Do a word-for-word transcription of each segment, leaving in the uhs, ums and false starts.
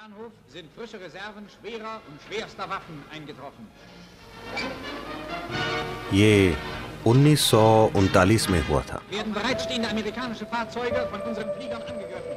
Bahnhof sind frische Reserven schwerer und schwerster Waffen eingetroffen. ये उन्नीस सौ उनतालीस में हुआ था। Werden bereitstehende amerikanische Fahrzeuge von unseren Fliegern angegriffen.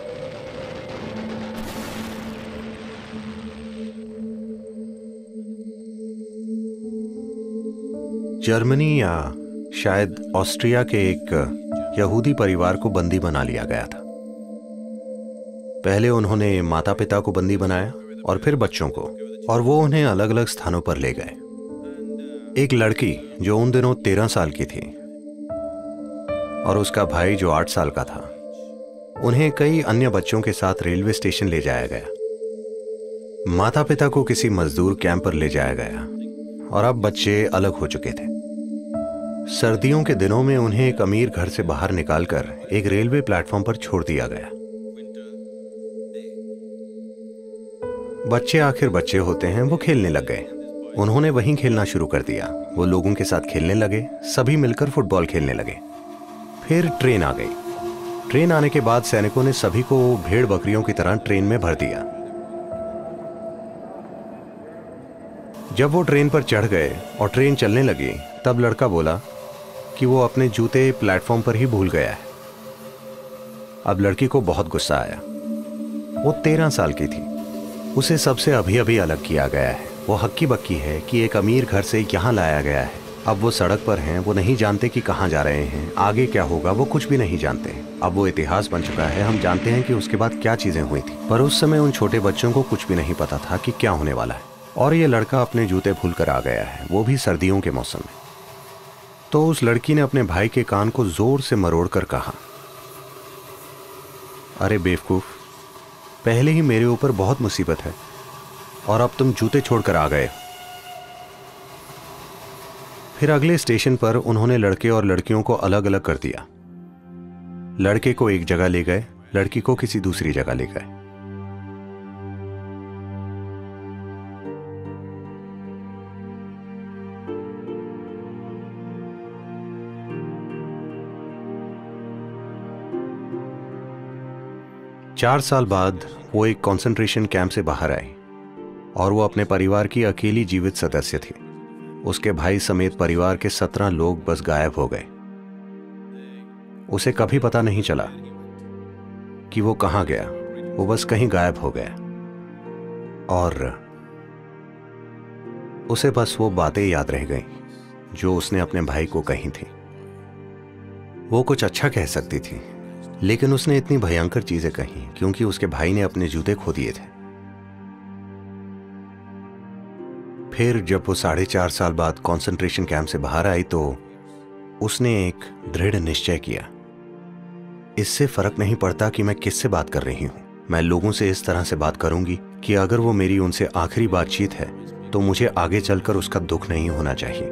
Germany या शायद ऑस्ट्रिया के एक यहूदी परिवार को बंदी बना लिया गया था। पहले उन्होंने माता पिता को बंदी बनाया और फिर बच्चों को, और वो उन्हें अलग अलग स्थानों पर ले गए। एक लड़की जो उन दिनों तेरह साल की थी और उसका भाई जो आठ साल का था, उन्हें कई अन्य बच्चों के साथ रेलवे स्टेशन ले जाया गया। माता पिता को किसी मजदूर कैंप पर ले जाया गया और अब बच्चे अलग हो चुके थे। सर्दियों के दिनों में उन्हें एक अमीर घर से बाहर निकालकर एक रेलवे प्लेटफॉर्म पर छोड़ दिया गया। बच्चे आखिर बच्चे होते हैं, वो खेलने लग गए। उन्होंने वहीं खेलना शुरू कर दिया। वो लोगों के साथ खेलने लगे, सभी मिलकर फुटबॉल खेलने लगे। फिर ट्रेन आ गई। ट्रेन आने के बाद सैनिकों ने सभी को भेड़ बकरियों की तरह ट्रेन में भर दिया। जब वो ट्रेन पर चढ़ गए और ट्रेन चलने लगी, तब लड़का बोला कि वो अपने जूते प्लेटफॉर्म पर ही भूल गया है। अब लड़की को बहुत गुस्सा आया। वो तेरह साल की थी। उसे सबसे अभी अभी अलग किया गया है। वो हक्की बक्की है कि एक अमीर घर से यहाँ लाया गया है। अब वो सड़क पर हैं, वो नहीं जानते कि कहाँ जा रहे हैं, आगे क्या होगा, वो कुछ भी नहीं जानते। अब वो इतिहास बन चुका है। हम जानते हैं कि उसके बाद क्या चीजें हुई थी, पर उस समय उन छोटे बच्चों को कुछ भी नहीं पता था कि क्या होने वाला है। और ये लड़का अपने जूते भूल कर आ गया है, वो भी सर्दियों के मौसम में। तो उस लड़की ने अपने भाई के कान को जोर से मरोड़ कर कहा, अरे बेवकूफ, पहले ही मेरे ऊपर बहुत मुसीबत है और अब तुम जूते छोड़कर आ गए। फिर अगले स्टेशन पर उन्होंने लड़के और लड़कियों को अलग अलग कर दिया। लड़के को एक जगह ले गए, लड़की को किसी दूसरी जगह ले गए। चार साल बाद वो एक कंसंट्रेशन कैंप से बाहर आई और वो अपने परिवार की अकेली जीवित सदस्य थी। उसके भाई समेत परिवार के सत्रह लोग बस गायब हो गए। उसे कभी पता नहीं चला कि वो कहां गया। वो बस कहीं गायब हो गया और उसे बस वो बातें याद रह गईं जो उसने अपने भाई को कही थी। वो कुछ अच्छा कह सकती थी, लेकिन उसने इतनी भयंकर चीजें कही क्योंकि उसके भाई ने अपने जूते खो दिए थे। फिर जब वो साढ़े चार साल बाद कंसंट्रेशन कैंप से बाहर आई तो उसने एक दृढ़ निश्चय किया, इससे फर्क नहीं पड़ता कि मैं किससे बात कर रही हूं, मैं लोगों से इस तरह से बात करूंगी कि अगर वो मेरी उनसे आखिरी बातचीत है तो मुझे आगे चलकर उसका दुख नहीं होना चाहिए।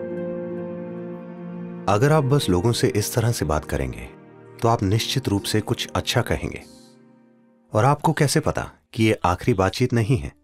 अगर आप बस लोगों से इस तरह से बात करेंगे तो आप निश्चित रूप से कुछ अच्छा कहेंगे। और आपको कैसे पता कि ये आखिरी बातचीत नहीं है?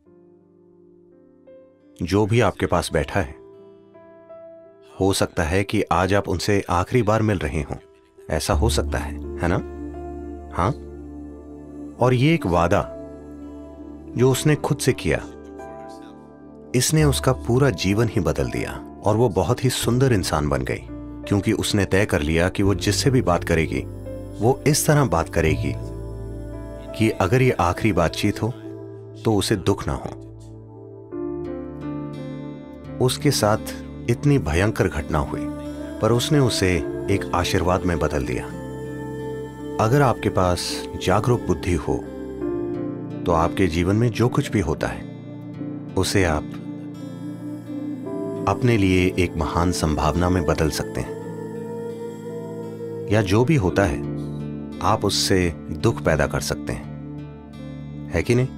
जो भी आपके पास बैठा है, हो सकता है कि आज आप उनसे आखिरी बार मिल रहे हों। ऐसा हो सकता है, है ना? हाँ। और ये एक वादा जो उसने खुद से किया, इसने उसका पूरा जीवन ही बदल दिया और वो बहुत ही सुंदर इंसान बन गई, क्योंकि उसने तय कर लिया कि वो जिससे भी बात करेगी वो इस तरह बात करेगी कि अगर ये आखिरी बातचीत हो तो उसे दुख ना हो। उसके साथ इतनी भयंकर घटना हुई, पर उसने उसे एक आशीर्वाद में बदल दिया। अगर आपके पास जागरूक बुद्धि हो तो आपके जीवन में जो कुछ भी होता है उसे आप अपने लिए एक महान संभावना में बदल सकते हैं। या जो भी होता है आप उससे दुख पैदा कर सकते हैं, है कि नहीं?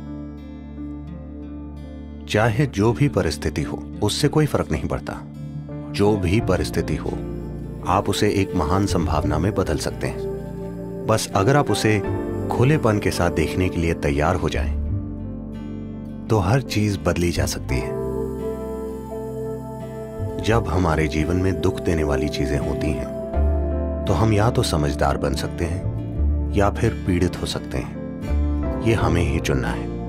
चाहे जो भी परिस्थिति हो, उससे कोई फर्क नहीं पड़ता। जो भी परिस्थिति हो, आप उसे एक महान संभावना में बदल सकते हैं। बस अगर आप उसे खुलेपन के साथ देखने के लिए तैयार हो जाएं, तो हर चीज बदली जा सकती है। जब हमारे जीवन में दुख देने वाली चीजें होती हैं, तो हम या तो समझदार बन सकते हैं या फिर पीड़ित हो सकते हैं। ये हमें ही चुनना है।